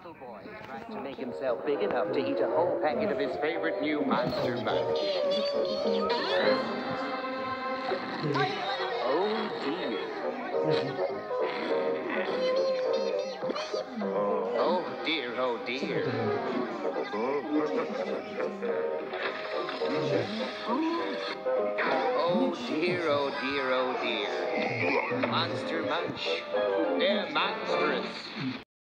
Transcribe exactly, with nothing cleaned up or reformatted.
little boy tried to make himself big enough to eat a whole packet of his favorite new Monster Munch. Oh dear. Oh dear, oh dear. Oh dear, oh dear, oh dear. Monster Munch. They're monstrous.